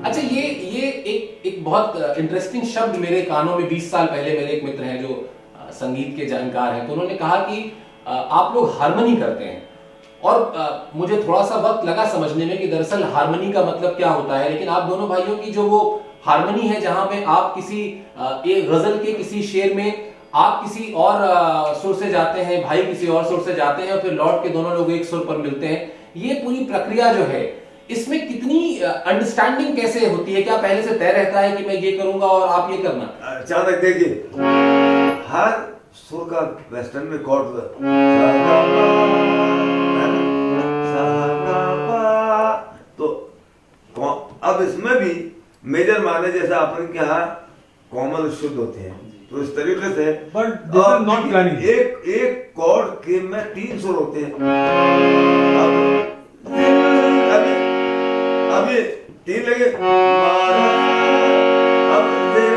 अच्छा, ये एक बहुत इंटरेस्टिंग शब्द मेरे कानों में 20 साल पहले मेरे एक मित्र हैं जो संगीत के जानकार हैं, तो उन्होंने कहा कि आप लोग हारमोनी करते हैं, और मुझे थोड़ा सा वक्त लगा समझने में कि दरअसल हारमोनी का मतलब क्या होता है। लेकिन आप दोनों भाइयों की जो वो हारमोनी है, जहां पे आप किसी एक गजल के किसी शेर में आप किसी और सुर से जाते हैं, भाई किसी और सुर से जाते हैं, और फिर लौट के दोनों लोग एक सुर पर मिलते हैं, ये पूरी प्रक्रिया जो है, इसमें कितनी अंडरस्टैंडिंग कैसे होती है? क्या पहले से तय रहता है कि मैं ये करूंगा और आप ये करना? अचानक देखिए, हर सुर का वेस्टर्न में कॉर्ड, तो अब इसमें भी मेजर माने जैसा आपने कहा कोमल शुद्ध होते हैं, तो इस तरीके से बट नॉट प्लानिंग, एक कॉर्ड के में 3 सुर होते हैं। अब ये 3 लगे, अब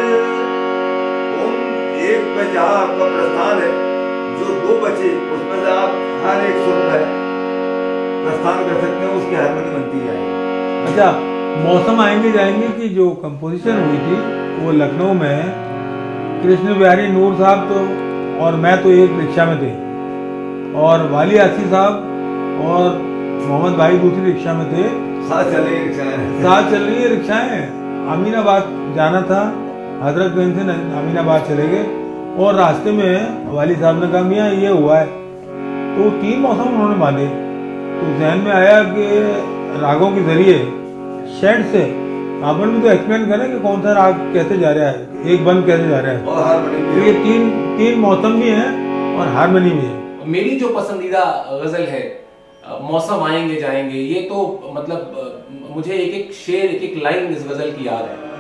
एक पे जहाँ आपका प्रस्थान है, जो 2 बचे उसमें से आप हर एक सुर पे प्रस्थान कर सकते हैं, उसकी हारमोनी बनती जाएगी। अच्छा, मौसम आएंगे जाएंगे की जो कंपोजिशन हुई थी वो लखनऊ में कृष्ण बिहारी नूर साहब तो और मैं तो एक रिक्शा में थे, और वाली आसी साहब और मोहम्मद भाई दूसरी रिक्शा में थे। साथ चल रही है रिक्शाएं। अमीनाबाद जाना था, हजरतगंज से अमीनाबाद चले गए, और रास्ते में वाली साहब ने कहा मियाँ ये हुआ है, तो 3 मौसम उन्होंने बांधे। तो जहन में आया कि रागों के जरिए शेड से आपन भी तो एक्सप्लेन करें कि कौन सा राग कैसे जा रहा है, एक बंद कैसे जा रहा है, और हारमोनी तो ये तीन मौसम भी हैं और हारमोनी भी है। मेरी जो पसंदीदा गजल है मौसम आएंगे जाएंगे, ये तो मतलब मुझे एक एक शेर, एक एक लाइन इस गजल की याद है।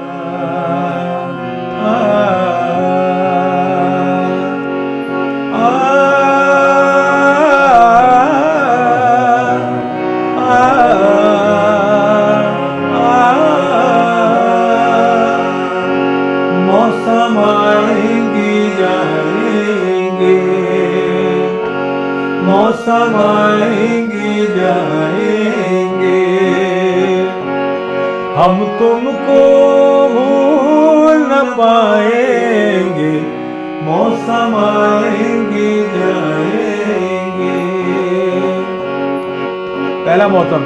मौसम आएंगे जाएंगे, मौसम आएंगे जाएंगे, हम तुमको भूल न पाएंगे, मौसम आएंगे जाएंगे। पहला मौसम,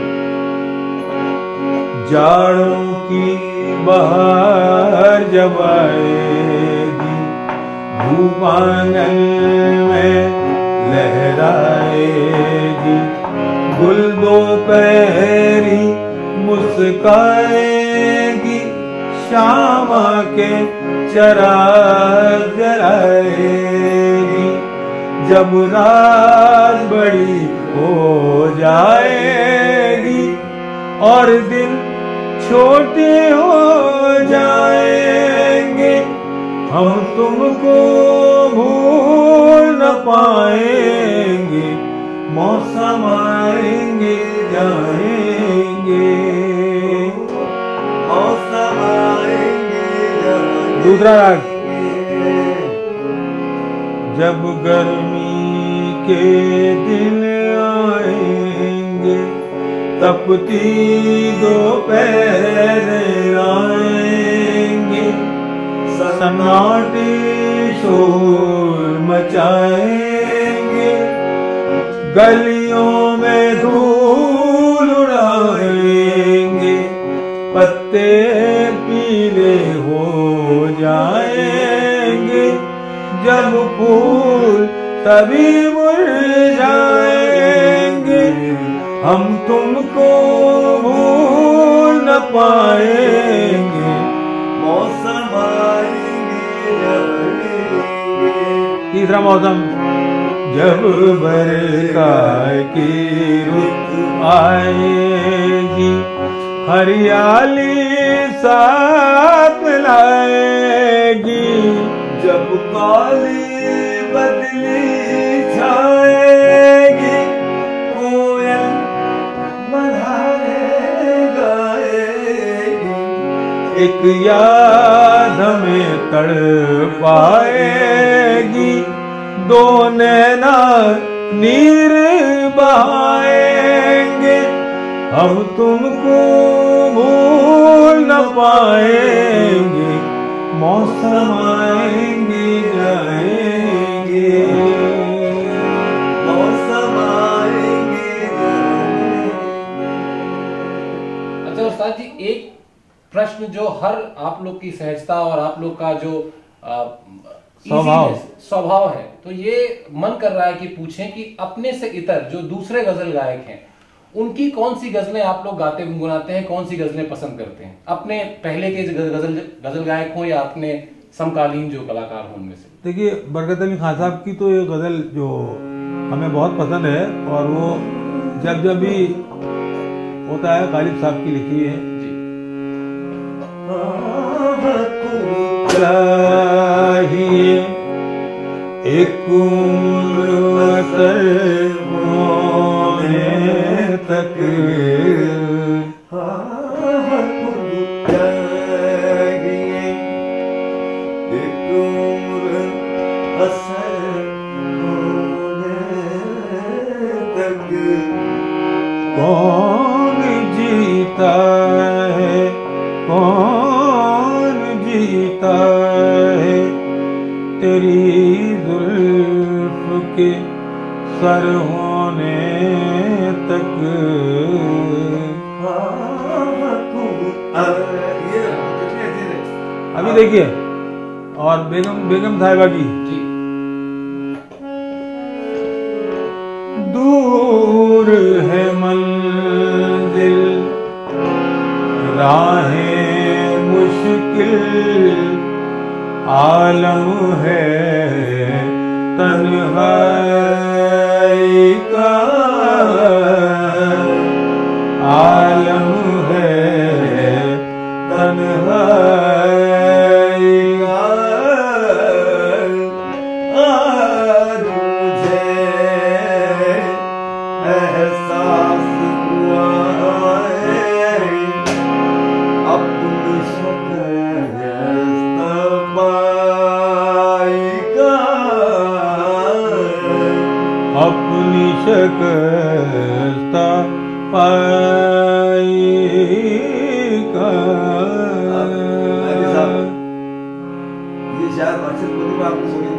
जाड़ों की बहार जब आएगी, धूप आंगन में लहराएगी, गुल दोपहरी मुस्काएगी, शाम के चराग जलाएगी, जब रात बड़ी हो जाएगी और दिन छोटे हो जाएंगे, हम तुमको भूल न पाएंगे, मौसम आएंगे जाएंगे, मौसम आएंगे जाएंगे। दूसरा राग, जब गर्मी के दिन आएंगे, तपती दोपहर आएंगे, सन्नाटे शोर मचाएंगे, गलियों में धूल उड़ाएंगे, पत्ते पीले हो जाएंगे, जब फूल सभी मुरझाएंगे, हम तुमको भूल न पाएंगे, मौसम आएंगे जाएंगे। तीसरा मौसम, जब बरसात की रुत आएगी, हरियाली साथ लाएगी, जब काली बदली छाएगी, कोयल मल्हारे गाएगी, एक याद हमें तड़पाएगी, दो नैना नीर बहाएंगे, हम तुमको भूल पाएंगे, मौसम आएंगे जाएंगे, मौसम आएंगे जाएंगे। अच्छा उस्ताद जी, एक प्रश्न जो हर आप लोग की सहजता और आप लोग का जो स्वभाव है, तो ये मन कर रहा है कि पूछें कि अपने से इतर जो दूसरे गजल गायक हैं, उनकी कौन सी गजलें आप लोग गाते गुनगुनाते हैं, कौन सी गजलें पसंद करते हैं, अपने पहले के गजल गायक हो या अपने समकालीन जो कलाकार हो उनमें से? देखिए, बरकत अली खान साहब की तो ये गजल जो हमें बहुत पसंद है, और वो जब जब भी होता है गालिब साहब की लिखी है जी। एक उम्र असर होने तक, एक उम्र असर होने तक, कौन जीता है, कौन जीता है, तेरी जुल्फ के सर होने तक। ये कितने अच्छे थे। अभी देखिए, और बेगम साहिबा की जी। दूर है मंजिल, राहें मुश्किल, आलम है तन्हाई का, आलम है तन्हाई का। आज मुझे एहसास हुआ है अपनी शिकस्त पाएगा, अपनी शिकस्त पाएगा। ये शायद अक्षर पति में आपने सुनी।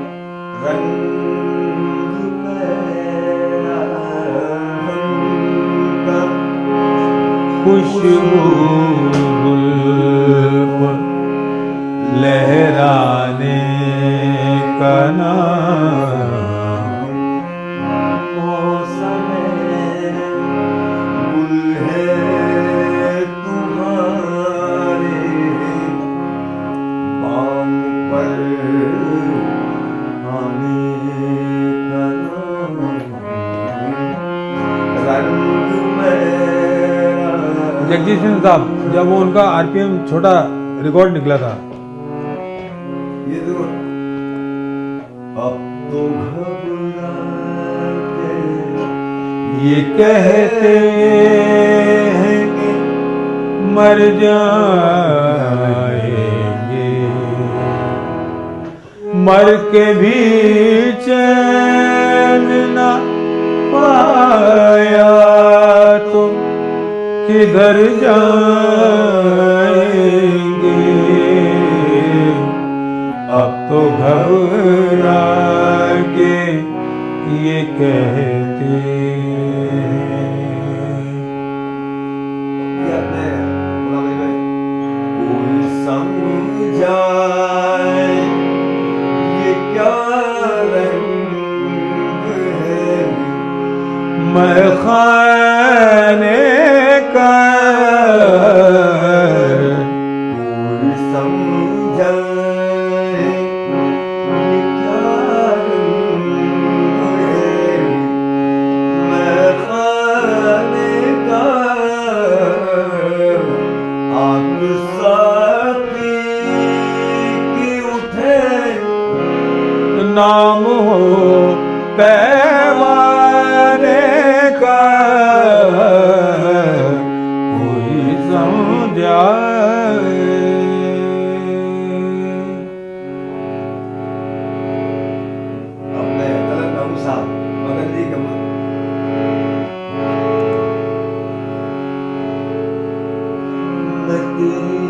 रंग मेरा रंग का खुशबू गुल लहराने का नाम, मौसम गुल है तुम्हारे बाम पर आने का नाम, रंग मेरा। जगजीत सिंह साहब, जब वो उनका आरपीएम छोटा रिकॉर्ड निकला था, ये देखो, अब तो घबराते ये कहते हैं कि मर जाएंगे, मर के भी चैन न पाया तो किधर जाएंगे, अब तो घबरा के ये कहते कोई समझाए ये क्या रंग है, मैं खाने का, कोई समझाए ये क्या रंग है, मैं खाने का आग साकी की उठे, नाम हो पैमाने का, कोई समझाए। अपने तलत बाबू साहब मगन जी के मैं तेरी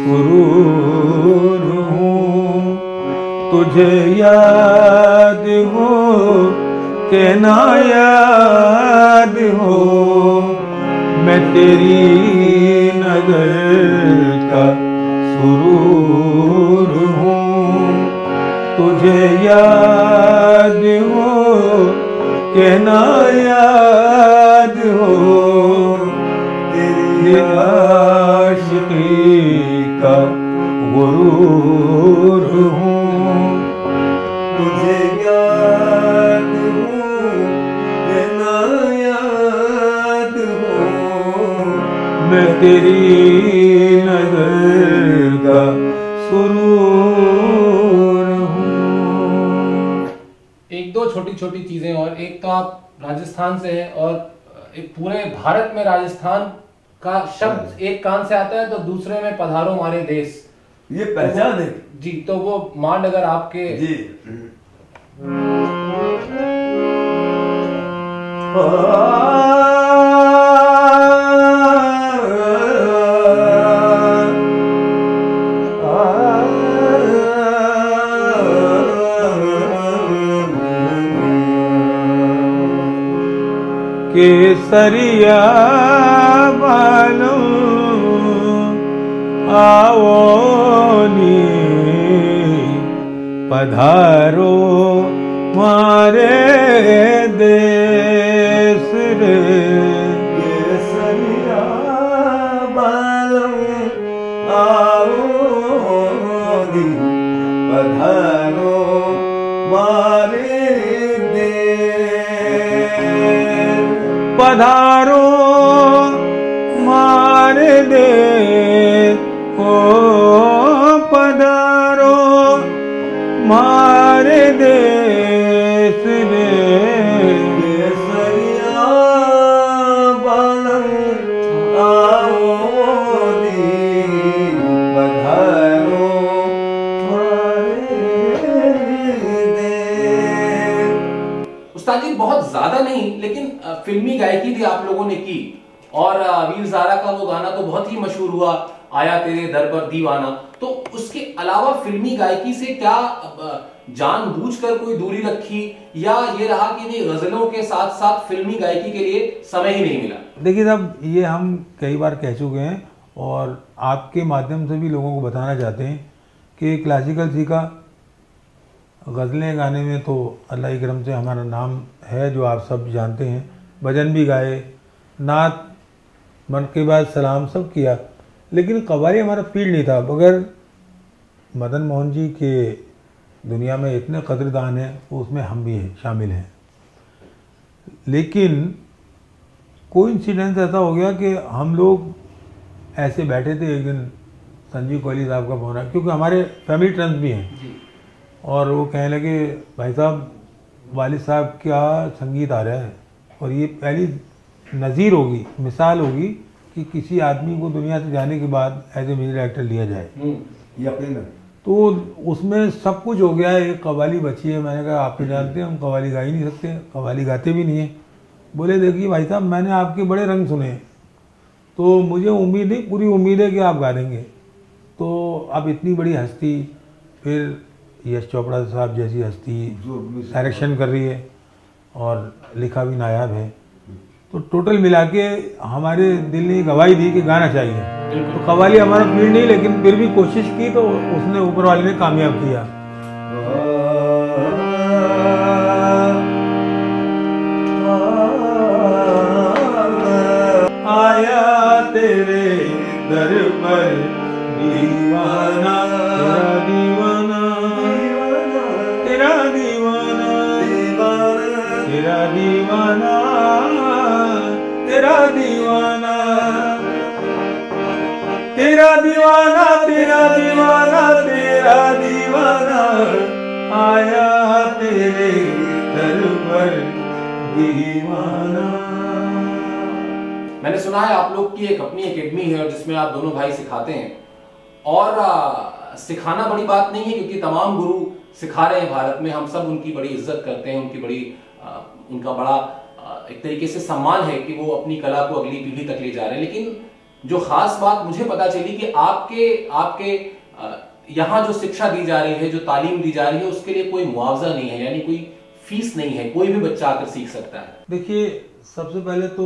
सुरूर हूँ। तुझे याद हो के ना याद हो, मैं तेरी नजर का सुरूर हूँ। तुझे याद हो के ना याद हो, तेरी आशिकी का गुरूर हूँ। तुझे याद हो के ना याद हो, मैं तेरी नजर का सुरूर हूँ। एक दो छोटी छोटी चीजें और, एक तो आप राजस्थान से हैं और एक पूरे भारत में राजस्थान का शब्द एक कान से आता है तो दूसरे में पधारो हमारे देश, ये पहचान है जी। तो वो मांड अगर आपके जी। केसरिया बालों आओ नी पधारो मारे देश रे। केसरिया बालों आओ नी पधारो मारे पधारो मारे देश, ओ पधारो मारे देश रे। केसरिया बालों आओ नी पधारो मारे देश। उस्ताद जी बहुत ज्यादा नहीं लेकिन फिल्मी गायकी भी आप लोगों ने की, और वीर ज़ारा का वो गाना तो बहुत ही मशहूर हुआ, आया तेरे दर पर दीवाना। तो उसके अलावा फिल्मी गायकी से क्या जानबूझकर कोई दूरी रखी, या ये रहा कि नहीं गजलों के साथ साथ फिल्मी गायकी के लिए समय ही नहीं मिला? देखिए साहब, ये हम कई बार कह चुके हैं और आपके माध्यम से भी लोगों को बताना चाहते हैं कि क्लासिकल सीखा, गज़लें गाने में तो अल्लाह के करम से हमारा नाम है जो आप सब जानते हैं। भजन भी गाए, नात, मन के बाद सलाम सब किया, लेकिन कव्वाली हमारा फील्ड नहीं था। बगैर मदन मोहन जी के दुनिया में इतने कदरदान हैं, उसमें हम भी हैं, शामिल हैं। लेकिन कोइंसिडेंस ऐसा हो गया कि हम लोग ऐसे बैठे थे, एक दिन संजीव कोहली साहब का फोन आया, क्योंकि हमारे फैमिली ट्रम्स भी हैं, और वो कहने लगे भाई साहब वालिद साहब क्या संगीत आ रहा है, और ये पहली नज़ीर होगी, मिसाल होगी कि किसी आदमी को दुनिया से जाने के बाद एज ए म्यूजिक डायरेक्टर लिया जाए। यकीनन। तो उसमें सब कुछ हो गया है, एक कव्वाली बची है। मैंने कहा आप तो जानते हैं हम कव्वाली गा ही नहीं सकते, कव्वाली गाते भी नहीं हैं। बोले देखिए भाई साहब, मैंने आपके बड़े रंग सुने, तो मुझे उम्मीद नहीं, पूरी उम्मीद है कि आप गा देंगे। तो अब इतनी बड़ी हस्ती, फिर यश चोपड़ा साहब जैसी हस्ती डायरेक्शन कर रही है और लिखा भी नायाब है, तो टोटल मिला के हमारे दिल ने गवाही दी कि गाना चाहिए। तो कव्वाली हमारा फील्ड नहीं, लेकिन फिर भी कोशिश की तो उसने ऊपर वाले ने कामयाब किया। आया तेरे दर पर दीवाना, तेरा दीवाना, तेरा दीवाना, तेरा दीवाना, तेरा दीवाना, तेरा दीवाना, तेरा दीवाना, आया तेरे दर पर दीवाना। मैंने सुना है आप लोग की एक अपनी एकेडमी है जिसमें आप दोनों भाई सिखाते हैं, और सिखाना बड़ी बात नहीं है क्योंकि तमाम गुरु सिखा रहे हैं भारत में, हम सब उनकी बड़ी इज्जत करते हैं, उनकी बड़ी उनका बड़ा एक तरीके से सम्मान है कि वो अपनी कला को अगली पीढ़ी तक ले जा रहे हैं। लेकिन जो खास बात मुझे पता चली कि आपके यहाँ जो शिक्षा दी जा रही है, जो तालीम दी जा रही है, उसके लिए कोई मुआवजा नहीं है, यानी कोई फीस नहीं है, कोई भी बच्चा आकर सीख सकता है। देखिए, सबसे पहले तो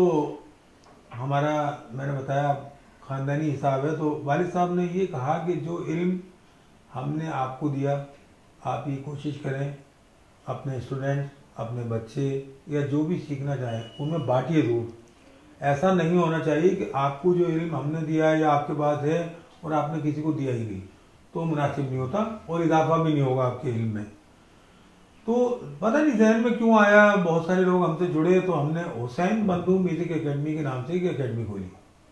हमारा, मैंने बताया, खानदानी हिसाब है। तो वालिद साहब ने ये कहा कि जो इल्म हमने आपको दिया, आप ये कोशिश करें अपने स्टूडेंट, अपने बच्चे या जो भी सीखना चाहें उनमें बांटिए ज़रूर। ऐसा नहीं होना चाहिए कि आपको जो इल्म हमने दिया है या आपके पास है और आपने किसी को दिया ही नहीं, तो मुनासिब नहीं होता और इजाफा भी नहीं होगा आपके इल्म में। तो पता नहीं जहन में क्यों आया, बहुत सारे लोग हमसे जुड़े, तो हमने हुसैन बंधु म्यूजिक एकेडमी के नाम से एक एकेडमी खोली।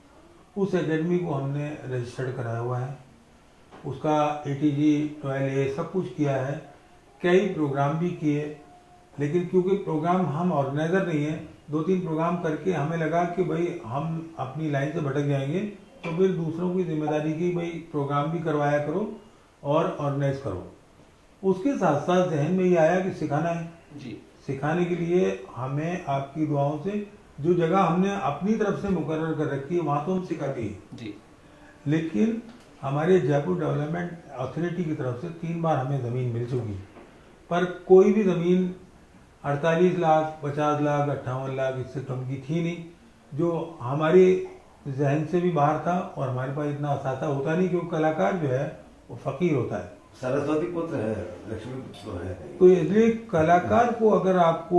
उस एकेडमी को हमने रजिस्टर्ड कराया हुआ है, उसका ATG 12A सब कुछ किया है, कई प्रोग्राम भी किए। लेकिन क्योंकि प्रोग्राम हम ऑर्गेनाइजर नहीं है, 2-3 प्रोग्राम करके हमें लगा कि भाई हम अपनी लाइन से भटक जाएंगे, तो फिर दूसरों की जिम्मेदारी की भाई प्रोग्राम भी करवाया करो और ऑर्गेनाइज करो। उसके साथ साथ जहन में ये आया कि सिखाना है जी। सिखाने के लिए हमें आपकी दुआओं से जो जगह हमने अपनी तरफ से मुकर्रर कर रखी है वहाँ तो हम सिखाते हैं जी। लेकिन हमारे जयपुर डेवलपमेंट अथॉरिटी की तरफ से 3 बार हमें ज़मीन मिल चुकी, पर कोई भी ज़मीन 48 लाख, 50 लाख, 58 लाख इससे कम की थी नहीं, जो हमारे जहन से भी बाहर था। और हमारे पास इतना असासा होता नहीं, क्योंकि कलाकार जो है वो फ़कीर होता है, सरस्वती पुत्र है, लक्ष्मी पुत्र है। तो इसलिए कलाकार को अगर आपको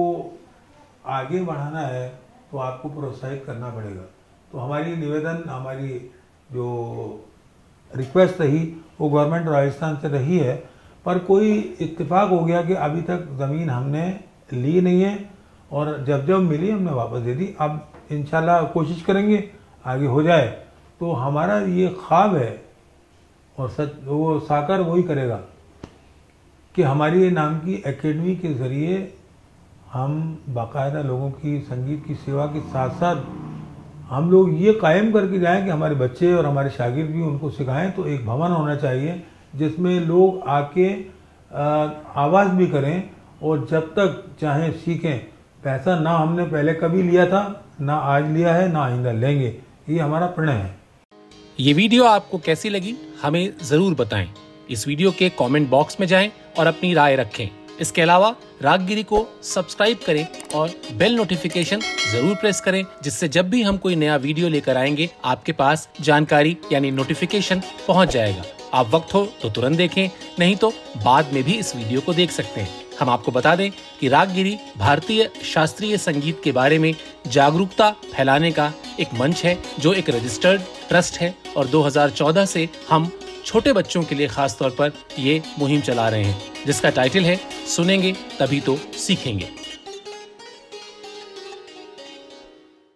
आगे बढ़ाना है तो आपको प्रोत्साहित करना पड़ेगा। तो हमारी निवेदन, हमारी जो रिक्वेस्ट रही वो गवर्नमेंट राजस्थान से रही है, पर कोई इत्तेफाक हो गया कि अभी तक ज़मीन हमने ली नहीं है और जब जब मिली हमने वापस दे दी। अब इंशाल्लाह कोशिश करेंगे आगे हो जाए। तो हमारा ये ख्वाब है और सच वो साकार वही करेगा कि हमारी नाम की एकेडमी के ज़रिए हम बाकायदा लोगों की संगीत की सेवा के साथ साथ हम लोग ये कायम करके जाएं कि हमारे बच्चे और हमारे शागिर्द भी उनको सिखाएं। तो एक भवन होना चाहिए जिसमें लोग आके आवाज़ भी करें और जब तक चाहें सीखें। पैसा ना हमने पहले कभी लिया था, ना आज लिया है, ना आइंदा लेंगे, ये हमारा प्रण है। ये वीडियो आपको कैसी लगी हमें ज़रूर बताएं। इस वीडियो के कमेंट बॉक्स में जाएं और अपनी राय रखें। इसके अलावा रागगिरी को सब्सक्राइब करें और बेल नोटिफिकेशन जरूर प्रेस करें, जिससे जब भी हम कोई नया वीडियो लेकर आएंगे आपके पास जानकारी यानी नोटिफिकेशन पहुंच जाएगा। आप वक्त हो तो तुरंत देखें, नहीं तो बाद में भी इस वीडियो को देख सकते हैं। हम आपको बता दें कि रागगिरी भारतीय शास्त्रीय संगीत के बारे में जागरूकता फैलाने का एक मंच है, जो एक रजिस्टर्ड ट्रस्ट है और 2014 से हम छोटे बच्चों के लिए खास तौर पर ये मुहिम चला रहे हैं, जिसका टाइटल है सुनेंगे तभी तो सीखेंगे।